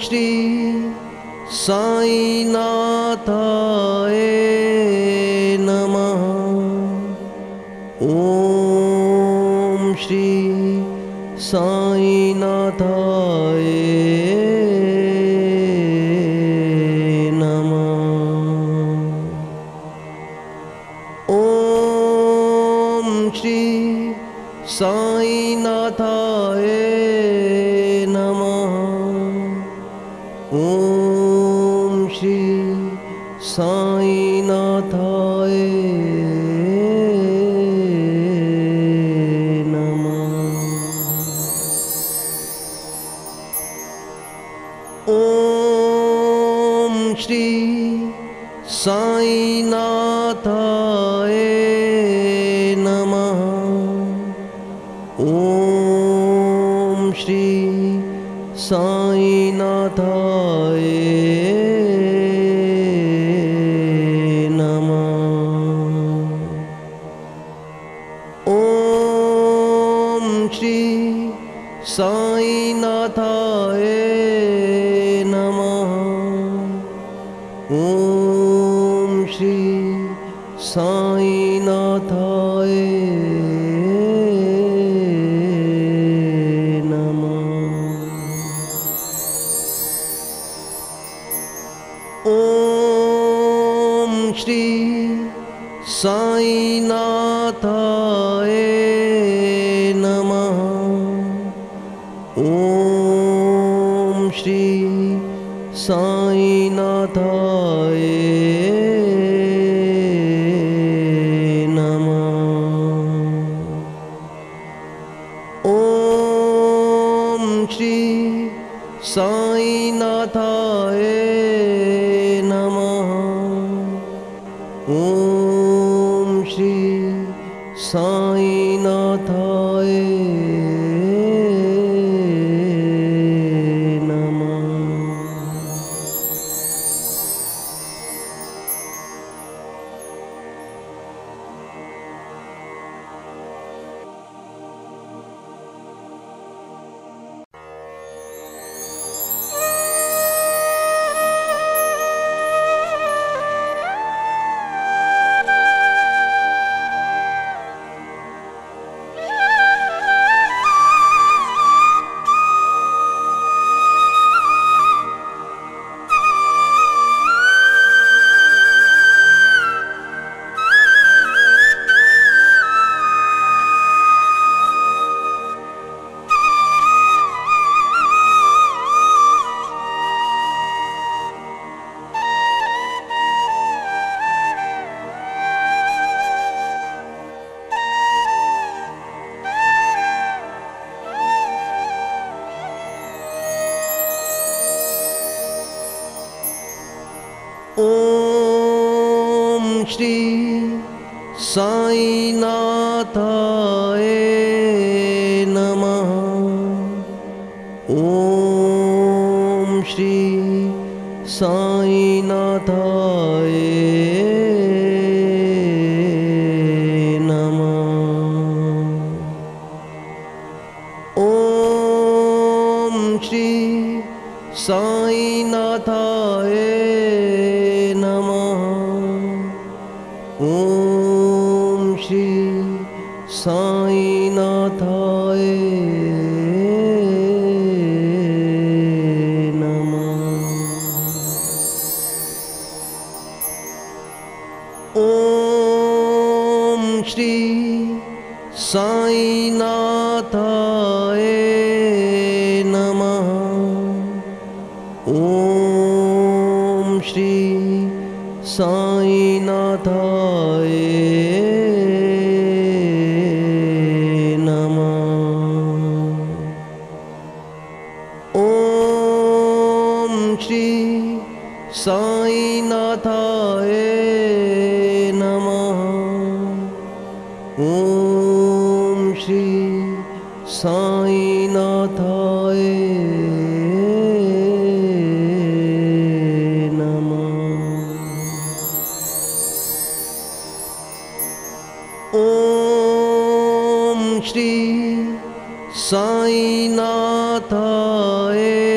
श्री साईनाथाय नमः। ॐ श्री साईनाथाय नमः। ॐ श्री साईनाथाय नमः। ॐ श्री साईनाथाय ॐ श्री साईनाथाय नमः। ॐ श्री साईनाथाय नमः। ॐ श्री साईनाथाय नमः। ॐ श्री साईनाथाय नमः। ॐ श्री साईनाथाय नमः। ॐ श्री साईनाथाय नमः। ॐ श्री साईनाथाय नमः। ॐ श्री साईनाथाय ॐ श्री साईनाथाय नमः। ॐ श्री साईनाथाय नमः। ॐ श्री साईनाथाय नमः। ॐ श्री साईनाथाय नमः। ॐ श्री साईनाथाय नमः। ॐ श्री साईनाथाय नमः। ॐ श्री साईनाथाय नमः। ॐ श्री साईनाथाय ॐ श्री साईनाथाय